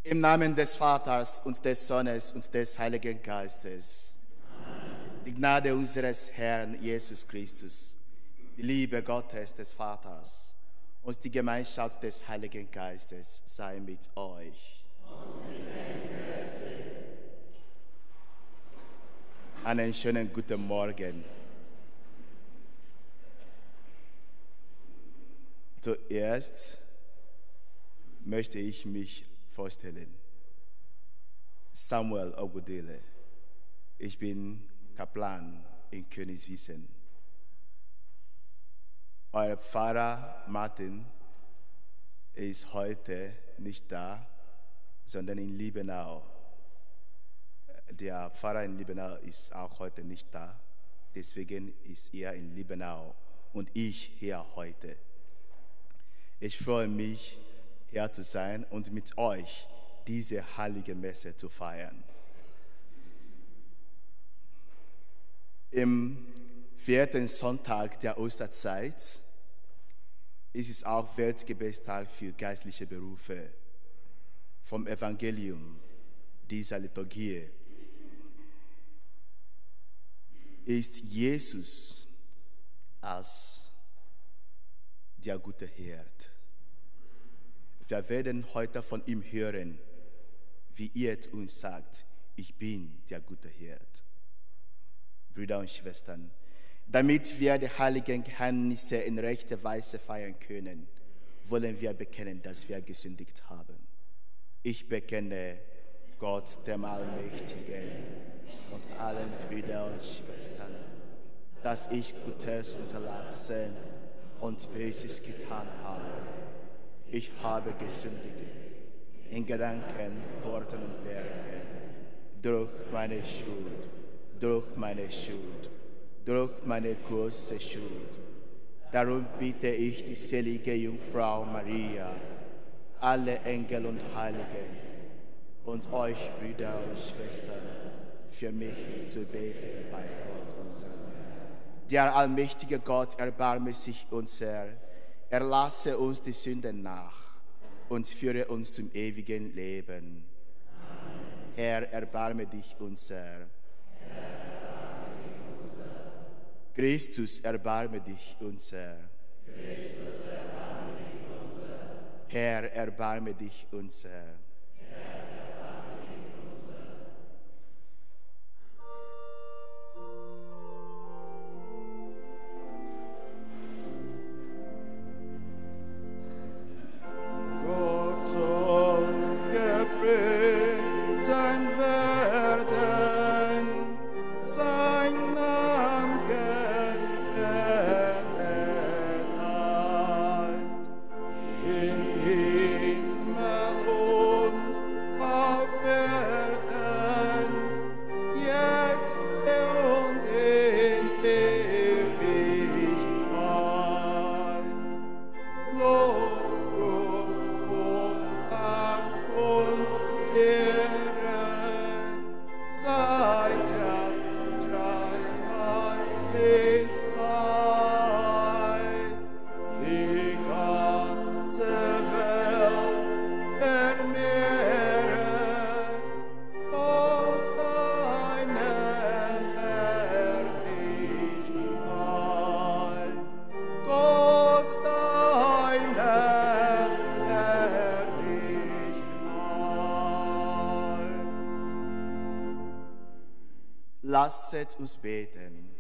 Im Namen des Vaters und des Sohnes und des Heiligen Geistes. Amen. Die Gnade unseres Herrn Jesus Christus, die Liebe Gottes des Vaters und die Gemeinschaft des Heiligen Geistes sei mit euch. Einen schönen guten Morgen. Zuerst möchte ich mich vorstellen. Samuel Ogudele. Ich bin Kaplan in Königswiesen. Euer Pfarrer Martin ist heute nicht da, sondern in Liebenau. Der Pfarrer in Liebenau ist auch heute nicht da, deswegen ist er in Liebenau und ich hier heute. Ich freue mich, hier zu sein und mit euch diese heilige Messe zu feiern. Im 4. Sonntag der Osterzeit ist es auch Weltgebetstag für geistliche Berufe. Vom Evangelium dieser Liturgie ist Jesus als der gute Hirt. Wir werden heute von ihm hören, wie er uns sagt, ich bin der gute Hirt. Brüder und Schwestern, damit wir die heiligen Geheimnisse in rechter Weise feiern können, wollen wir bekennen, dass wir gesündigt haben. Ich bekenne Gott, dem Allmächtigen, und allen Brüdern und Schwestern, dass ich Gutes unterlassen und Böses getan habe. Ich habe gesündigt in Gedanken, Worten und Werken, durch meine Schuld, durch meine große Schuld. Darum bitte ich die selige Jungfrau Maria, alle Engel und Heiligen und euch, Brüder und Schwestern, für mich zu beten bei Gott unserem. Der allmächtige Gott erbarme sich unser, erlasse uns die Sünden nach und führe uns zum ewigen Leben. Amen. Herr, erbarme dich unser. Christus, erbarme dich unser. Herr, erbarme dich unser. Lasset uns beten.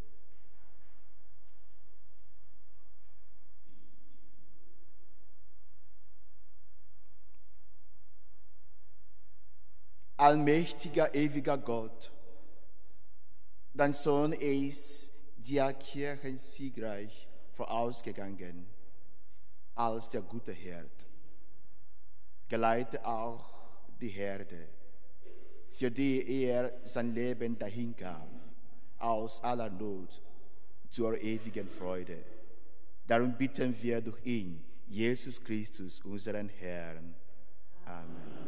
Allmächtiger, ewiger Gott, dein Sohn ist der Kirche siegreich vorausgegangen als der gute Hirt. Geleite auch die Herde, für die er sein Leben dahingab, aus aller Not zur ewigen Freude. Darum bitten wir durch ihn, Jesus Christus, unseren Herrn. Amen.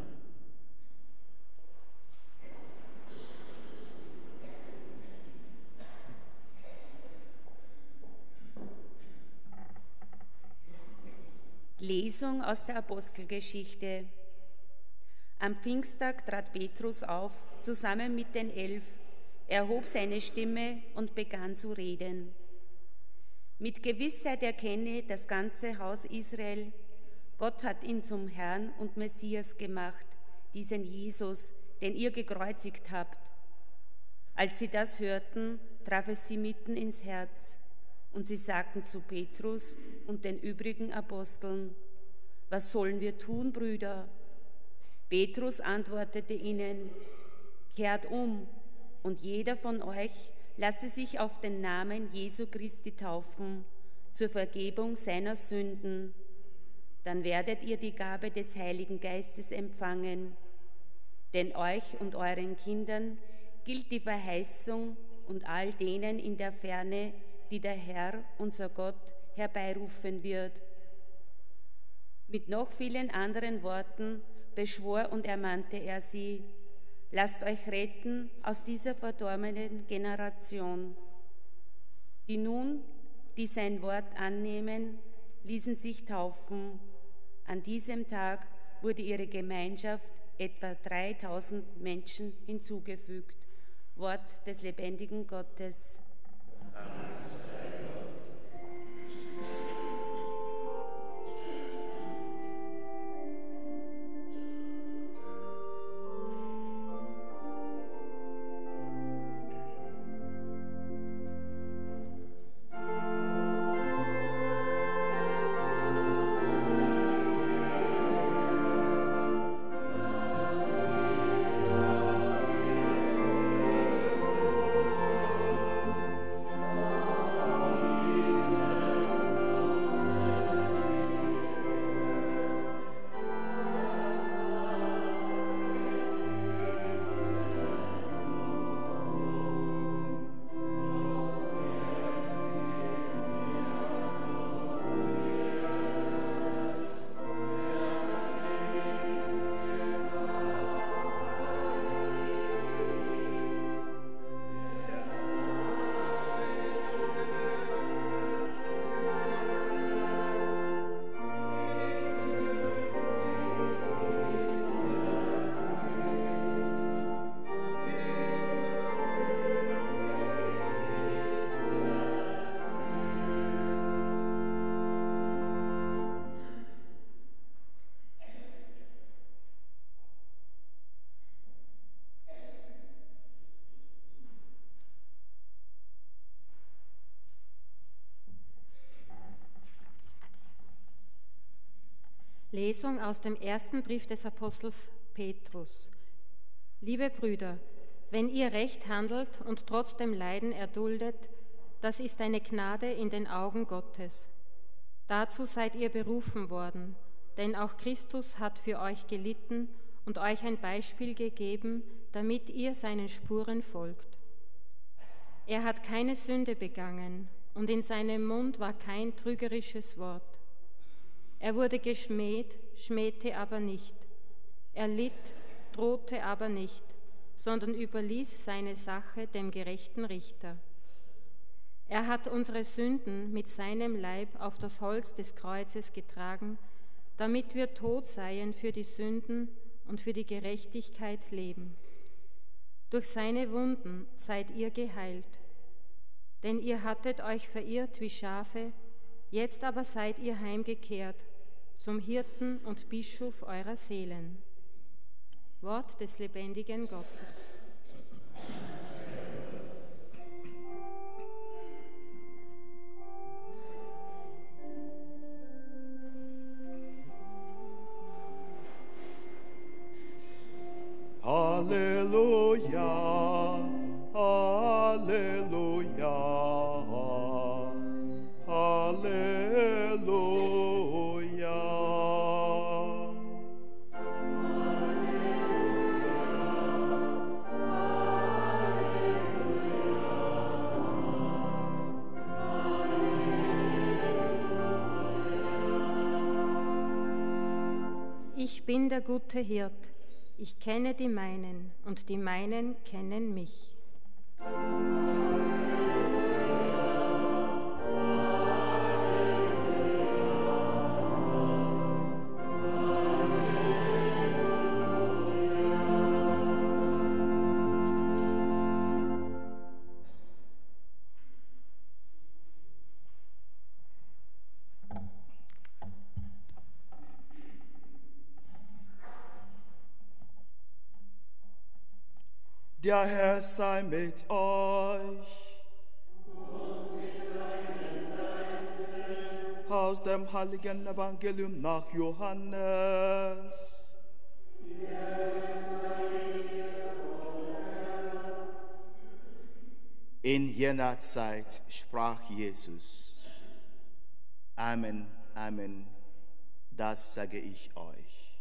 Lesung aus der Apostelgeschichte. Am Pfingsttag trat Petrus auf, zusammen mit den 11, erhob seine Stimme und begann zu reden. Mit Gewissheit erkenne das ganze Haus Israel, Gott hat ihn zum Herrn und Messias gemacht, diesen Jesus, den ihr gekreuzigt habt. Als sie das hörten, traf es sie mitten ins Herz, und sie sagten zu Petrus und den übrigen Aposteln: Was sollen wir tun, Brüder? Petrus antwortete ihnen: Kehrt um, und jeder von euch lasse sich auf den Namen Jesu Christi taufen, zur Vergebung seiner Sünden. Dann werdet ihr die Gabe des Heiligen Geistes empfangen. Denn euch und euren Kindern gilt die Verheißung und all denen in der Ferne, die der Herr, unser Gott, herbeirufen wird. Mit noch vielen anderen Worten beschwor und ermahnte er sie: Lasst euch retten aus dieser verdorbenen Generation. Die nun, die sein Wort annehmen, ließen sich taufen. An diesem Tag wurde ihre Gemeinschaft etwa 3000 Menschen hinzugefügt. Wort des lebendigen Gottes. Amen. Lesung aus dem ersten Brief des Apostels Petrus. Liebe Brüder, wenn ihr recht handelt und trotzdem Leiden erduldet, das ist eine Gnade in den Augen Gottes. Dazu seid ihr berufen worden, denn auch Christus hat für euch gelitten und euch ein Beispiel gegeben, damit ihr seinen Spuren folgt. Er hat keine Sünde begangen und in seinem Mund war kein trügerisches Wort. Er wurde geschmäht, schmähte aber nicht. Er litt, drohte aber nicht, sondern überließ seine Sache dem gerechten Richter. Er hat unsere Sünden mit seinem Leib auf das Holz des Kreuzes getragen, damit wir tot seien für die Sünden und für die Gerechtigkeit leben. Durch seine Wunden seid ihr geheilt. Denn ihr hattet euch verirrt wie Schafe, jetzt aber seid ihr heimgekehrt zum Hirten und Bischof eurer Seelen. Wort des lebendigen Gottes. Halleluja, Halleluja, Halleluja. Ich bin der gute Hirt. Ich kenne die meinen, und die meinen kennen mich. Der Herr sei mit euch. Aus dem heiligen Evangelium nach Johannes. In jener Zeit sprach Jesus: Amen, Amen, das sage ich euch.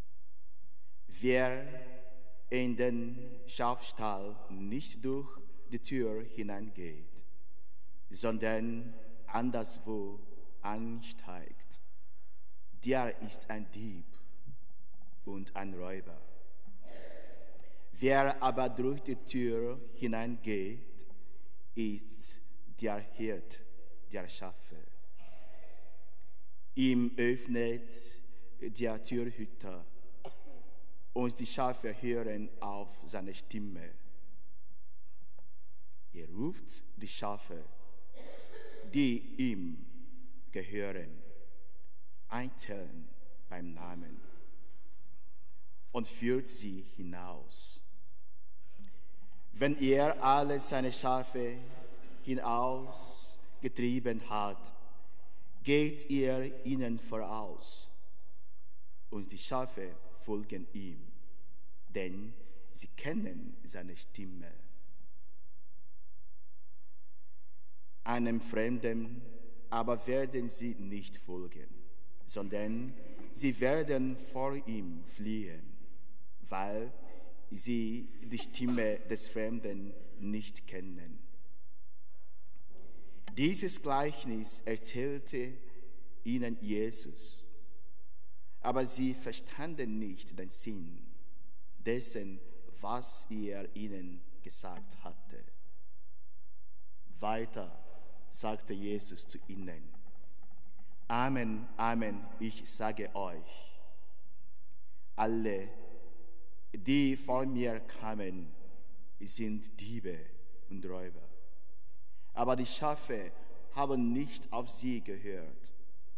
Wer in den Schafstall nicht durch die Tür hineingeht, sondern anderswo ansteigt, der ist ein Dieb und ein Räuber. Wer aber durch die Tür hineingeht, ist der Hirt der Schafe. Ihm öffnet der Türhüter, und die Schafe hören auf seine Stimme. Er ruft die Schafe, die ihm gehören, einzeln beim Namen und führt sie hinaus. Wenn er alle seine Schafe hinausgetrieben hat, geht er ihnen voraus, und die Schafe folgen ihm, denn sie kennen seine Stimme. Einem Fremden aber werden sie nicht folgen, sondern sie werden vor ihm fliehen, weil sie die Stimme des Fremden nicht kennen. Dieses Gleichnis erzählte ihnen Jesus, aber sie verstanden nicht den Sinn dessen, was er ihnen gesagt hatte. Weiter sagte Jesus zu ihnen: Amen, Amen, ich sage euch, alle, die vor mir kamen, sind Diebe und Räuber. Aber die Schafe haben nicht auf sie gehört.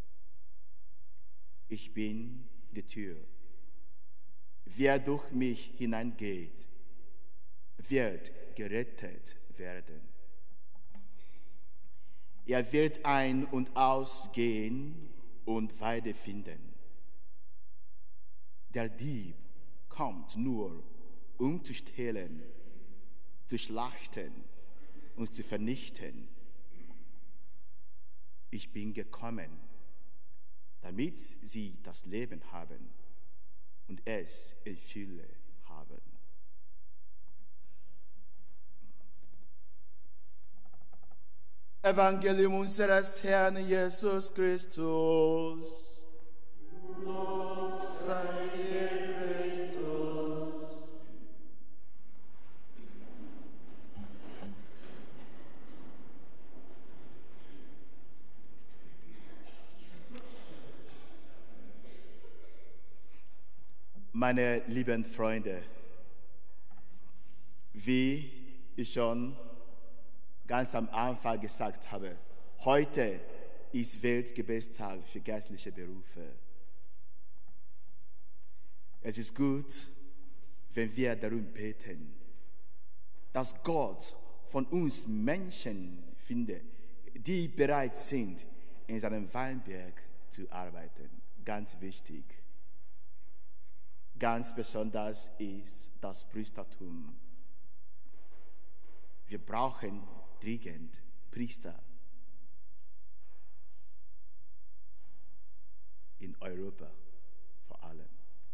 Ich bin die Tür. Wer durch mich hineingeht, wird gerettet werden. Er wird ein- und ausgehen und Weide finden. Der Dieb kommt nur, um zu stehlen, zu schlachten und zu vernichten. Ich bin gekommen, damit sie das Leben haben und es in Fülle haben. Evangelium unseres Herrn Jesus Christus. Lob sei dir, Christus. Meine lieben Freunde, wie ich schon ganz am Anfang gesagt habe, heute ist Weltgebetstag für geistliche Berufe. Es ist gut, wenn wir darum beten, dass Gott von uns Menschen findet, die bereit sind, in seinem Weinberg zu arbeiten. Ganz wichtig. Ganz besonders ist das Priestertum. Wir brauchen dringend Priester in Europa vor allem.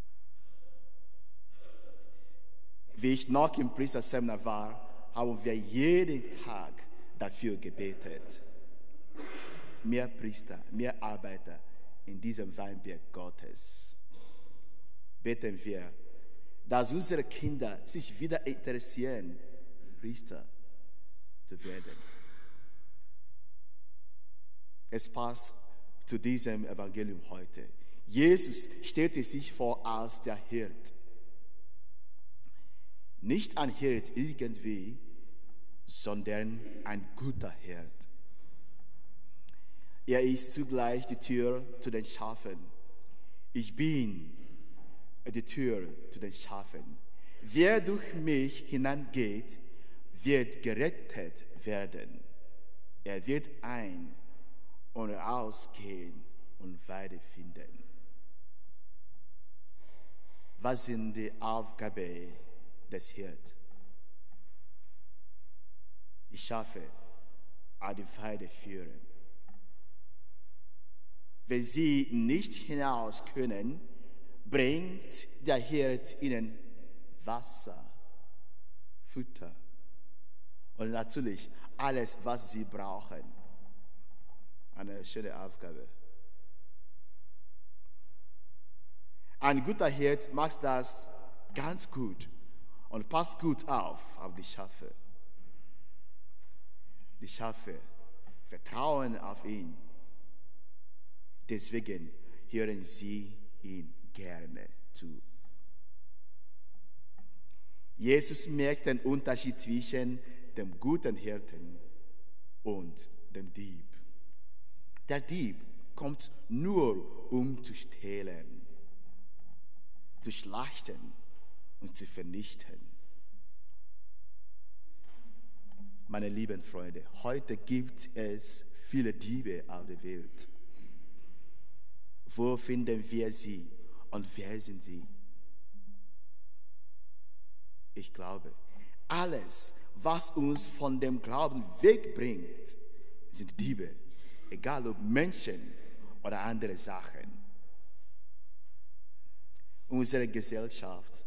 Wie ich noch im Priesterseminar war, haben wir jeden Tag dafür gebetet. Mehr Priester, mehr Arbeiter in diesem Weinberg Gottes. Beten wir, dass unsere Kinder sich wieder interessieren, Priester zu werden. Es passt zu diesem Evangelium heute. Jesus stellte sich vor als der Hirt. Nicht ein Hirt irgendwie, sondern ein guter Hirt. Er ist zugleich die Tür zu den Schafen. Ich bin die Tür zu den Schafen. Wer durch mich hineingeht, wird gerettet werden. Er wird ein- und ausgehen und Weide finden. Was sind die Aufgaben des Hirten? Die Schafe an die Weide führen. Wenn sie nicht hinaus können, bringt der Hirt ihnen Wasser, Futter und natürlich alles, was sie brauchen. Eine schöne Aufgabe. Ein guter Hirt macht das ganz gut und passt gut auf die Schafe. Die Schafe vertrauen auf ihn. Deswegen hören sie ihn gerne zu. Jesus merkt den Unterschied zwischen dem guten Hirten und dem Dieb. Der Dieb kommt nur, um zu stehlen, zu schlachten und zu vernichten. Meine lieben Freunde, heute gibt es viele Diebe auf der Welt. Wo finden wir sie und wer sind sie? Ich glaube, alles, was uns von dem Glauben wegbringt, sind Diebe, egal ob Menschen oder andere Sachen. Unsere Gesellschaft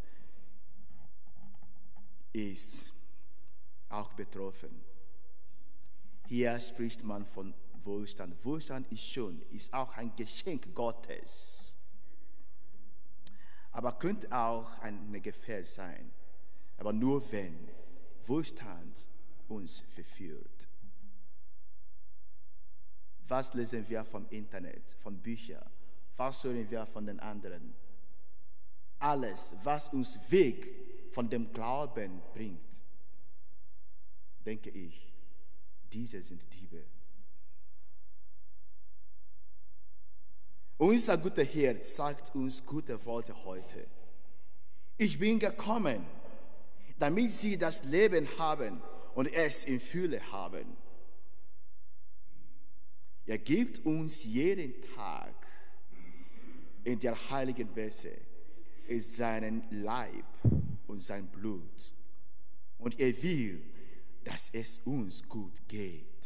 ist auch betroffen. Hier spricht man von Wohlstand. Wohlstand ist auch ein Geschenk Gottes. Aber könnte auch eine Gefahr sein. Aber nur wenn Wohlstand uns verführt. Was lesen wir vom Internet, von Büchern? Was hören wir von den anderen? Alles, was uns weg von dem Glauben bringt, denke ich, diese sind Diebe. Unser guter Hirt sagt uns gute Worte heute. Ich bin gekommen, damit sie das Leben haben und es in Fülle haben. Er gibt uns jeden Tag in der heiligen Messe seinen Leib und sein Blut. Und er will, dass es uns gut geht.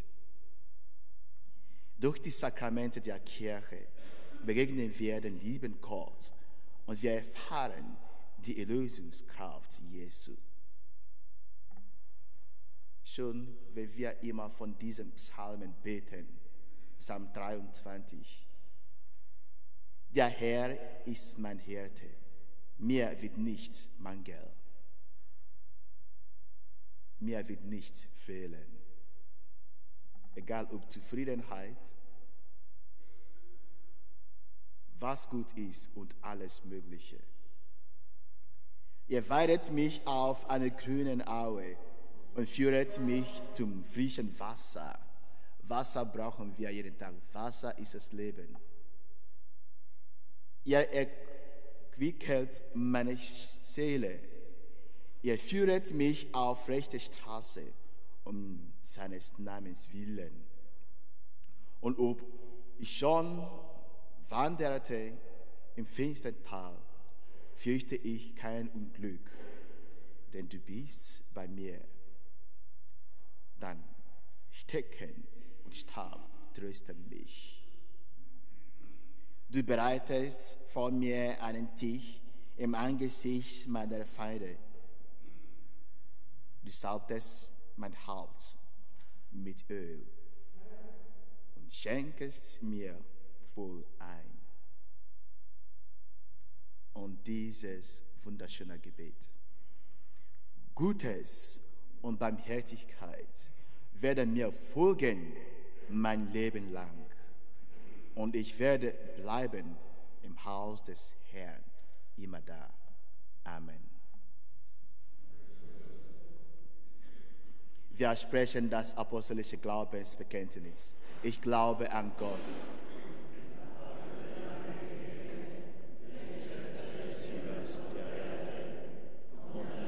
Durch die Sakramente der Kirche begegnen wir den lieben Gott und wir erfahren die Erlösungskraft Jesu. Schon wenn wir immer von diesem Psalmen beten, Psalm 23, der Herr ist mein Hirte, mir wird nichts mangeln. Mir wird nichts fehlen. Egal ob Zufriedenheit, was gut ist und alles Mögliche. Ihr weidet mich auf einer grünen Aue und führet mich zum frischen Wasser. Wasser brauchen wir jeden Tag. Wasser ist das Leben. Ihr erquickelt meine Seele. Ihr führet mich auf rechte Straße um seines Namens willen. Und ob ich schon wanderte im finstern Tal, fürchte ich kein Unglück, denn du bist bei mir. Dann Stecken und Stab trösten mich. Du bereitest vor mir einen Tisch im Angesicht meiner Feinde. Du salbtest mein Haupt mit Öl und schenkest mir voll ein. Und dieses wunderschöne Gebet. Gutes und Barmherzigkeit werden mir folgen mein Leben lang. Und ich werde bleiben im Haus des Herrn immer da. Amen. Wir sprechen das apostolische Glaubensbekenntnis. Ich glaube an Gott. Des Himmels und der Erde.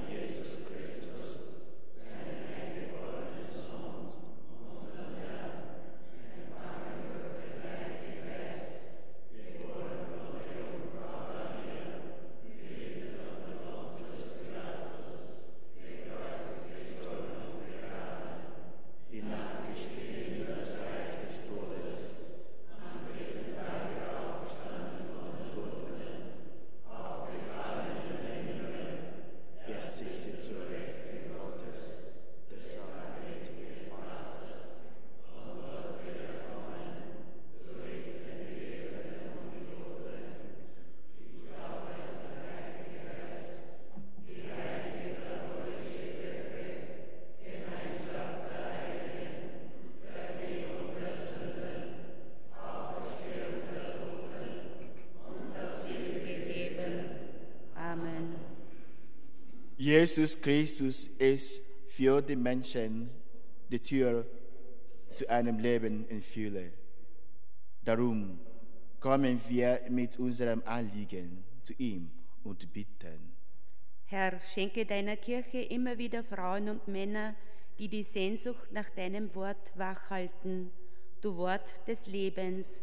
Jesus Christus ist für die Menschen die Tür zu einem Leben in Fülle. Darum kommen wir mit unserem Anliegen zu ihm und bitten. Herr, schenke deiner Kirche immer wieder Frauen und Männer, die die Sehnsucht nach deinem Wort wachhalten, du Wort des Lebens.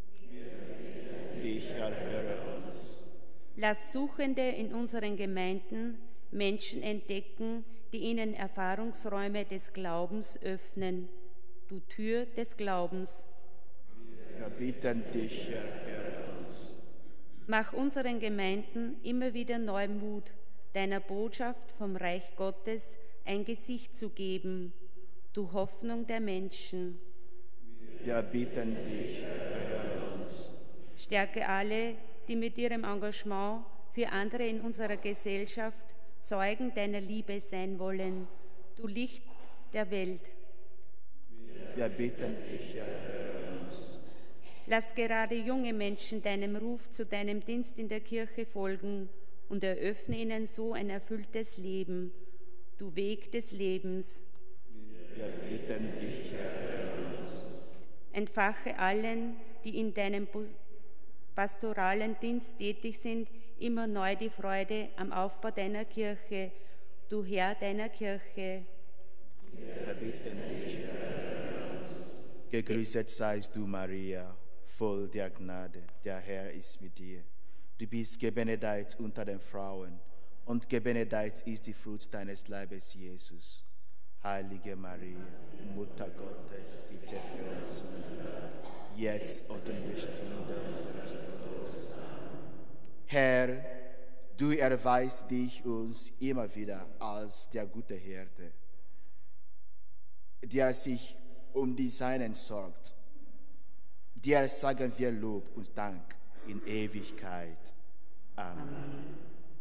Dich erhöre uns. Lass Suchende in unseren Gemeinden Menschen entdecken, die ihnen Erfahrungsräume des Glaubens öffnen, du Tür des Glaubens. Wir bitten dich, erhöre uns. Mach unseren Gemeinden immer wieder neu Mut, deiner Botschaft vom Reich Gottes ein Gesicht zu geben, du Hoffnung der Menschen. Wir bitten dich, erhöre uns. Stärke alle, die mit ihrem Engagement für andere in unserer Gesellschaft Zeugen deiner Liebe sein wollen, du Licht der Welt. Wir bitten dich, erhöre uns. Lass gerade junge Menschen deinem Ruf zu deinem Dienst in der Kirche folgen und eröffne ihnen so ein erfülltes Leben, du Weg des Lebens. Wir bitten dich, erhöre uns. Entfache allen, die in deinem pastoralen Dienst tätig sind, immer neu die Freude am Aufbau deiner Kirche, du Herr deiner Kirche. Wir bitten dich, erhöre uns. Gegrüßet seist du, Maria, voll der Gnade, der Herr ist mit dir. Du bist gebenedeit unter den Frauen, und gebenedeit ist die Frucht deines Leibes, Jesus. Heilige Maria, Mutter Gottes, bitte für uns Sünder, jetzt und in der Stunde unseres Todes. Herr, du erweist dich uns immer wieder als der gute Hirte, der sich um die Seinen sorgt. Dir sagen wir Lob und Dank in Ewigkeit. Amen.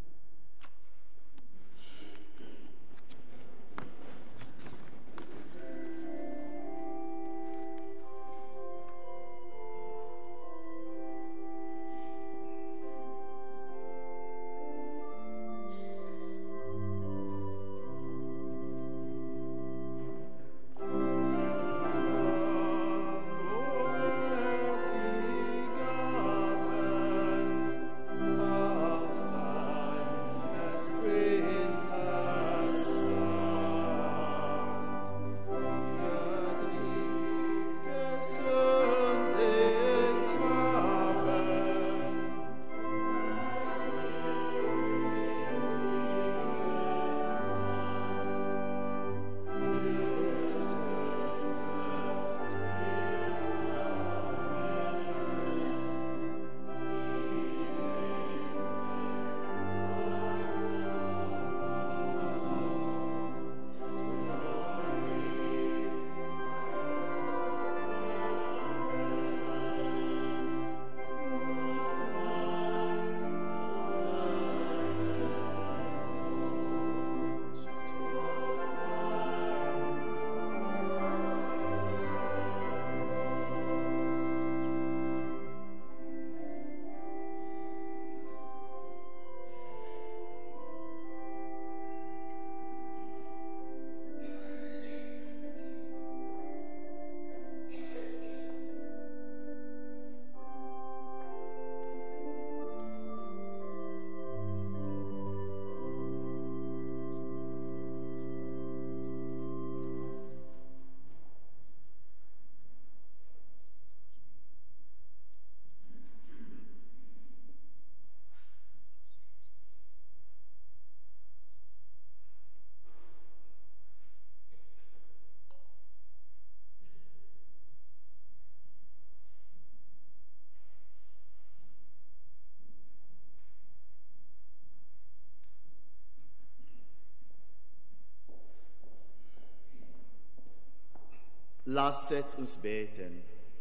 Lasset uns beten.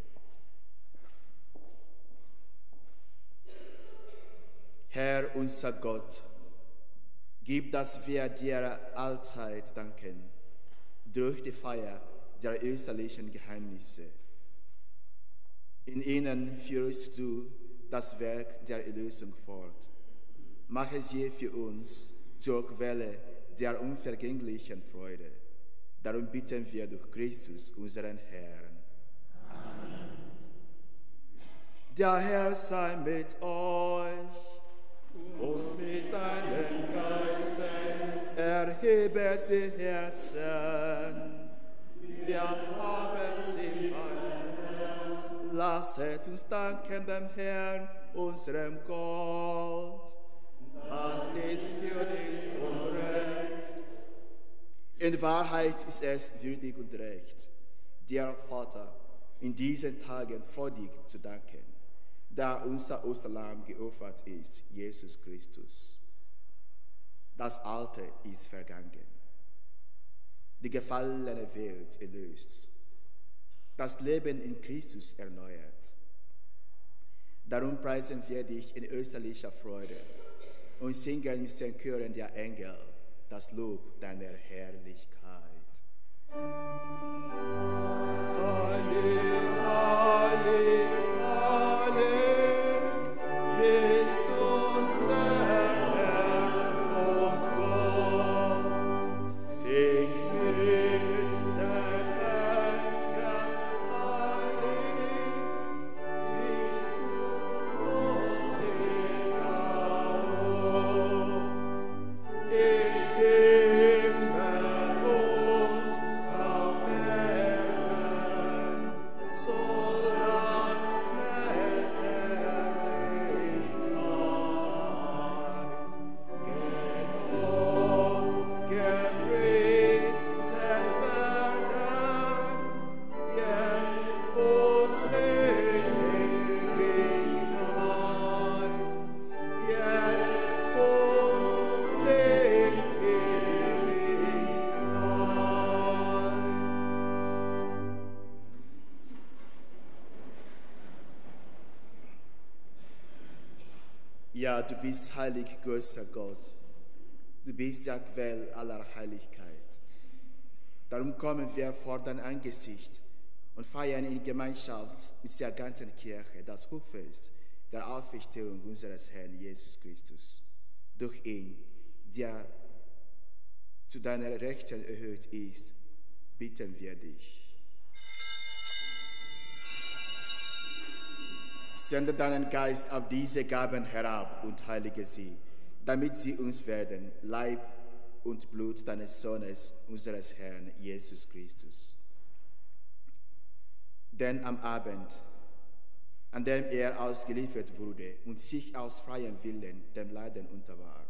Herr unser Gott, gib, dass wir dir allzeit danken, durch die Feier der österlichen Geheimnisse. In ihnen führst du das Werk der Erlösung fort. Mache sie für uns zur Quelle der unvergänglichen Freude. Darum bitten wir durch Christus, unseren Herrn. Amen. Der Herr sei mit euch und mit deinem Geiste. Erhebet die Herzen, wir haben sie bei Herrn. Lasset uns danken dem Herrn, unserem Gott. Das ist würdig und recht. In Wahrheit ist es würdig und recht, dir, Vater, in diesen Tagen freudig zu danken, da unser Osterlamm geopfert ist, Jesus Christus. Das Alte ist vergangen, die gefallene Welt erlöst, das Leben in Christus erneuert. Darum preisen wir dich in österlicher Freude und singen mit den Chören der Engel das Lob deiner Herrlichkeit. Halleluja, Halleluja, bis unser Herr und Gott singt mit den Engeln, heilig bist du, Gott, in Himmel und auf Erden soll deine Herrlichkeit gelobt, gepriesen werden, jetzt und in Ewigkeit, jetzt und in Ewigkeit. Ja, du bist heilig, großer Gott. Du bist der Quell aller Heiligkeit. Darum kommen wir vor dein Angesicht und feiern in Gemeinschaft mit der ganzen Kirche das Hochfest der Auferstehung unseres Herrn Jesus Christus. Durch ihn, der zu deiner Rechten erhöht ist, bitten wir dich. Sende deinen Geist auf diese Gaben herab und heilige sie, damit sie uns werden, Leib und Blut deines Sohnes, unseres Herrn Jesus Christus. Denn am Abend, an dem er ausgeliefert wurde und sich aus freiem Willen dem Leiden unterwarf,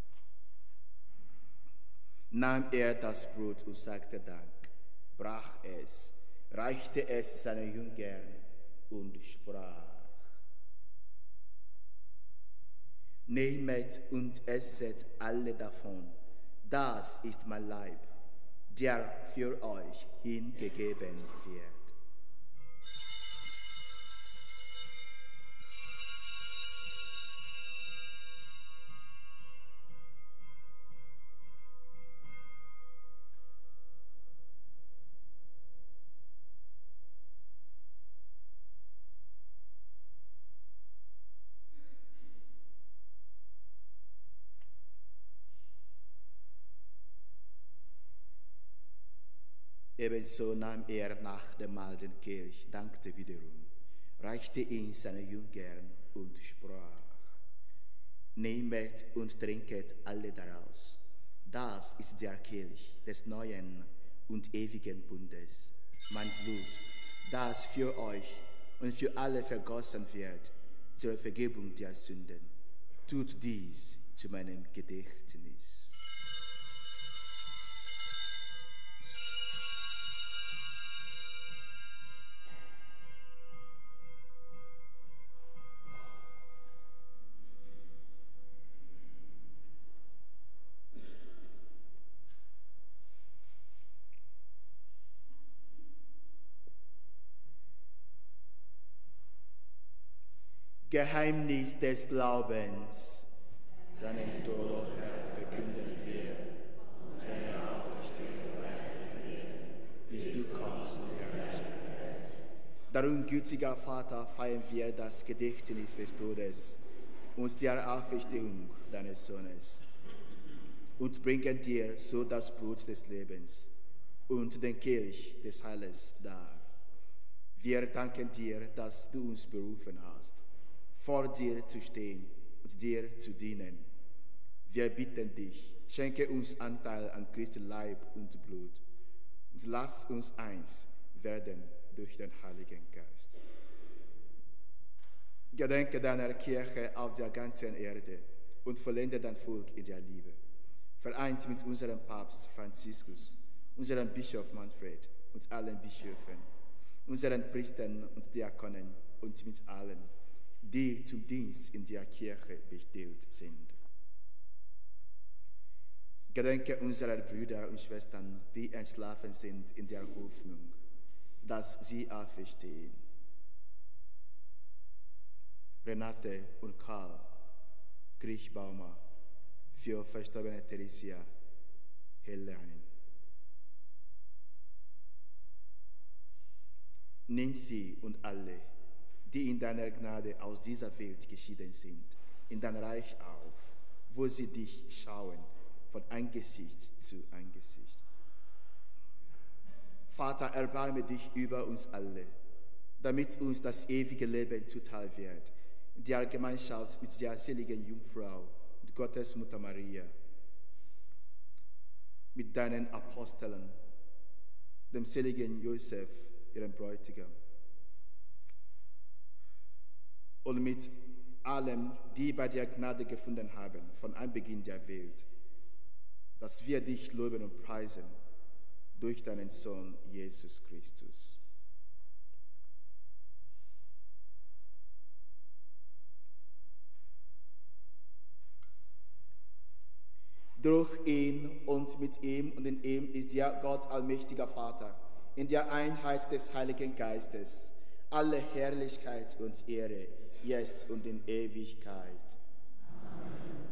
nahm er das Brot und sagte Dank, brach es, reichte es seinen Jüngern und sprach: Nehmet und esset alle davon, das ist mein Leib, der für euch hingegeben wird. Ebenso nahm er nach dem Mahl den Kelch, dankte wiederum, reichte ihn seinen Jüngern und sprach: Nehmet und trinket alle daraus. Das ist der Kelch des neuen und ewigen Bundes, mein Blut, das für euch und für alle vergossen wird zur Vergebung der Sünden. Tut dies zu meinem Gedächtnis. Geheimnis des Glaubens. Deinen Tod, o Herr, verkünden wir, seine Auferstehung preisen wir, bis du kommst, Herr. Darum, gütiger Vater, feiern wir das Gedächtnis des Todes und der Auferstehung deines Sohnes. und bringen dir so das Brot des Lebens und den Kelch des Heiles dar. Wir danken dir, dass du uns berufen hast, vor dir zu stehen und dir zu dienen. Wir bitten dich, schenke uns Anteil an Christi Leib und Blut und lass uns eins werden durch den Heiligen Geist. Gedenke deiner Kirche auf der ganzen Erde und vollende dein Volk in der Liebe. Vereint mit unserem Papst Franziskus, unserem Bischof Manfred und allen Bischöfen, unseren Priestern und Diakonen und mit allen, die zum Dienst in der Kirche bestellt sind. Gedenke unserer Brüder und Schwestern, die entschlafen sind in der Hoffnung, dass sie auferstehen. Renate und Karl, Griechbaumer, für verstorbene Theresia, Hellein. Nimm sie und alle, die in deiner Gnade aus dieser Welt geschieden sind, in dein Reich auf, wo sie dich schauen, von Angesicht zu Angesicht. Vater, erbarme dich über uns alle, damit uns das ewige Leben zuteil wird, in der Gemeinschaft mit der seligen Jungfrau und Gottes Mutter Maria, mit deinen Aposteln, dem seligen Josef, ihrem Bräutigam, und mit allen, die bei dir Gnade gefunden haben, von Anbeginn der Welt, dass wir dich loben und preisen durch deinen Sohn Jesus Christus. Durch ihn und mit ihm und in ihm ist dir Gott allmächtiger Vater, in der Einheit des Heiligen Geistes, alle Herrlichkeit und Ehre, jetzt und in Ewigkeit. Amen.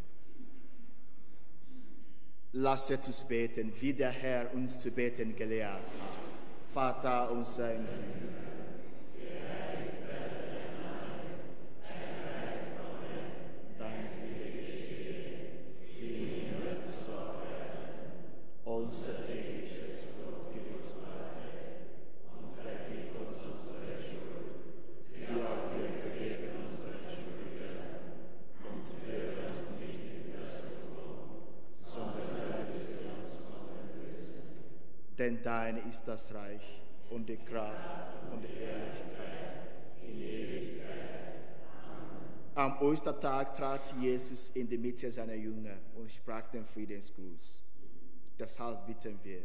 Lasset uns beten, wie der Herr uns zu beten gelehrt hat. Vater unser im Himmel. Unser tägliches Brot gib uns heute und vergib uns unsere Schuld, wie auch wir vergeben unseren Schuldigen. Und führe uns nicht in Versuchung, sondern erlöse uns von dem Bösen. Denn dein ist das Reich und die Kraft und die Herrlichkeit in Ewigkeit. Amen. Am Ostertag trat Jesus in die Mitte seiner Jünger und sprach den Friedensgruß. Deshalb bitten wir,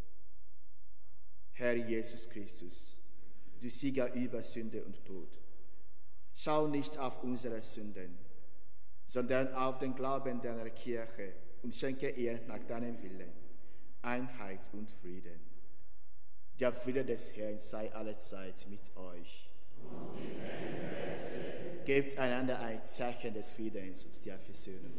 Herr Jesus Christus, du Sieger über Sünde und Tod, schau nicht auf unsere Sünden, sondern auf den Glauben deiner Kirche und schenke ihr nach deinem Willen Einheit und Frieden. Der Friede des Herrn sei allezeit mit euch. Gebt einander ein Zeichen des Friedens und der Versöhnung.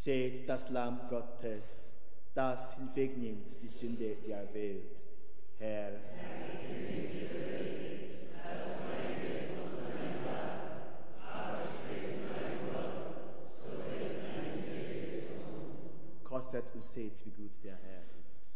Seht das Lamm Gottes, das hinwegnimmt die Sünde der Welt. Herr, kostet und seht, wie gut der Herr ist.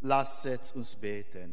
Lasset uns beten.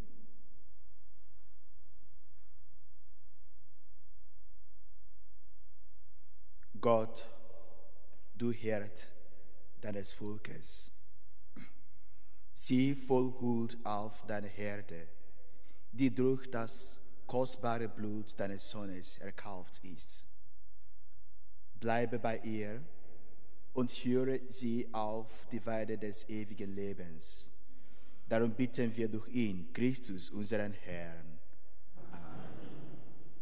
Gott, du Hirt deines Volkes, sieh voll Huld auf deine Herde, die durch das kostbare Blut deines Sohnes erkauft ist. Bleibe bei ihr und führe sie auf die Weide des ewigen Lebens. Darum bitten wir durch ihn, Christus, unseren Herrn. Amen.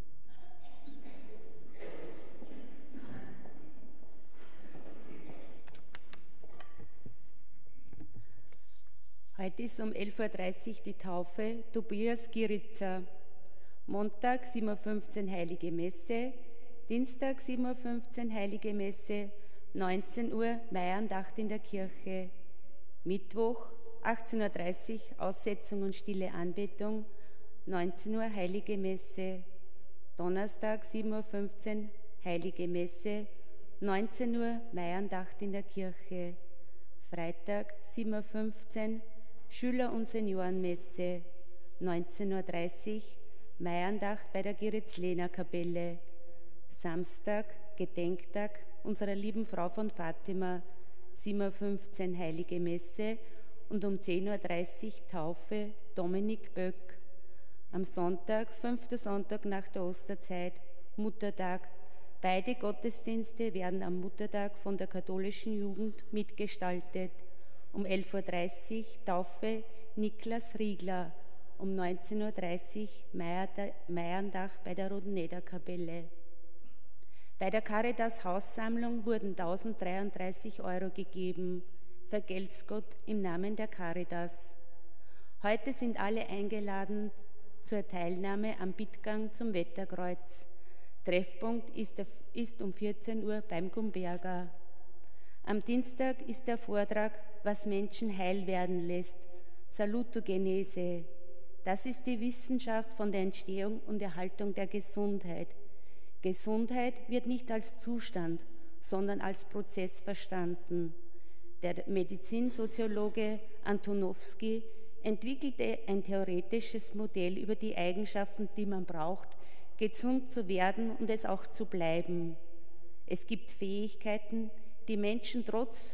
Heute ist um 11.30 Uhr die Taufe Tobias Giritzer. Montag 7.15 Uhr Heilige Messe, Dienstag 7.15 Uhr Heilige Messe, 19 Uhr Meierndacht in der Kirche, Mittwoch 18.30 Uhr Aussetzung und stille Anbetung, 19 Uhr Heilige Messe, Donnerstag 7.15 Uhr Heilige Messe, 19 Uhr Meierndacht in der Kirche, Freitag 7.15 Uhr Schüler- und Seniorenmesse, 19.30 Uhr Meierndacht bei der Giritzlener Kapelle, Samstag Gedenktag unserer lieben Frau von Fatima, 7.15 Uhr Heilige Messe und um 10.30 Uhr Taufe Dominik Böck. Am Sonntag, 5. Sonntag nach der Osterzeit, Muttertag. Beide Gottesdienste werden am Muttertag von der katholischen Jugend mitgestaltet. Um 11.30 Uhr Taufe Niklas Riegler, um 19.30 Uhr Meierndacht bei der Rodeneder-Kapelle. Bei der Caritas-Haussammlung wurden 1033 € gegeben. Vergelt's Gott im Namen der Caritas. Heute sind alle eingeladen zur Teilnahme am Bittgang zum Wetterkreuz. Treffpunkt ist um 14 Uhr beim Gumberger. Am Dienstag ist der Vortrag, was Menschen heil werden lässt, Salutogenese. Das ist die Wissenschaft von der Entstehung und Erhaltung der Gesundheit. Gesundheit wird nicht als Zustand, sondern als Prozess verstanden. Der Medizinsoziologe Antonowski entwickelte ein theoretisches Modell über die Eigenschaften, die man braucht, gesund zu werden und es auch zu bleiben. Es gibt Fähigkeiten, die Menschen trotz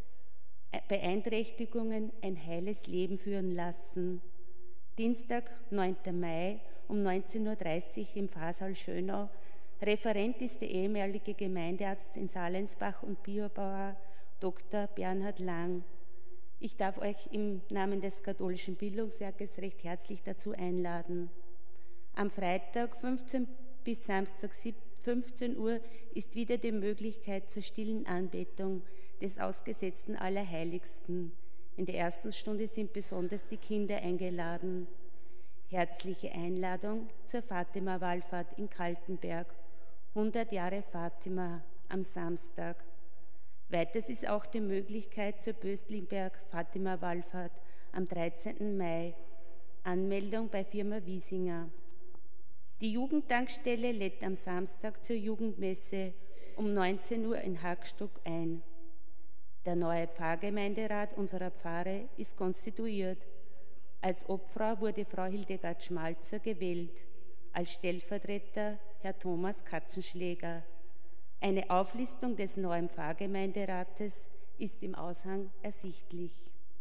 Beeinträchtigungen ein heiles Leben führen lassen. Dienstag, 9. Mai um 19.30 Uhr im Pfarrsaal Schönau. Referent ist der ehemalige Gemeindearzt in Salensbach und Biobauer, Dr. Bernhard Lang. Ich darf euch im Namen des katholischen Bildungswerkes recht herzlich dazu einladen. Am Freitag 15 bis Samstag 15 Uhr ist wieder die Möglichkeit zur stillen Anbetung des ausgesetzten Allerheiligsten. In der ersten Stunde sind besonders die Kinder eingeladen. Herzliche Einladung zur Fatima-Wallfahrt in Kaltenberg, 100 Jahre Fatima am Samstag. Weiters ist auch die Möglichkeit zur Böstlingberg-Fatima-Wallfahrt am 13. Mai. Anmeldung bei Firma Wiesinger. Die Jugendtankstelle lädt am Samstag zur Jugendmesse um 19 Uhr in Hackstock ein. Der neue Pfarrgemeinderat unserer Pfarre ist konstituiert. Als Obfrau wurde Frau Hildegard Schmalzer gewählt, als Stellvertreter Herr Thomas Katzenschläger. Eine Auflistung des neuen Pfarrgemeinderates ist im Aushang ersichtlich.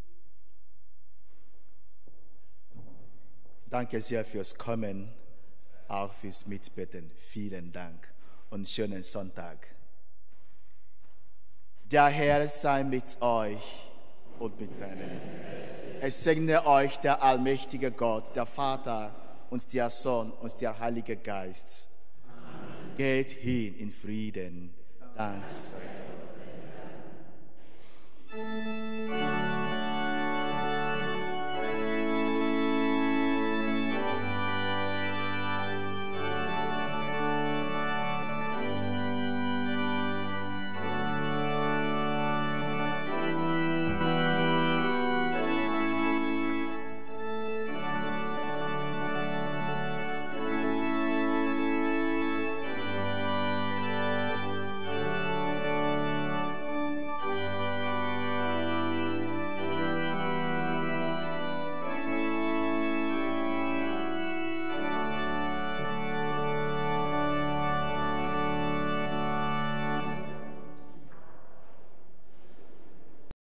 Danke sehr fürs Kommen, auch fürs Mitbeten. Vielen Dank und schönen Sonntag. Der Herr sei mit euch und mit deinem. Es segne euch der allmächtige Gott, der Vater und der Sohn und der Heilige Geist. Amen. Geht hin in Frieden. Dank sei Gott.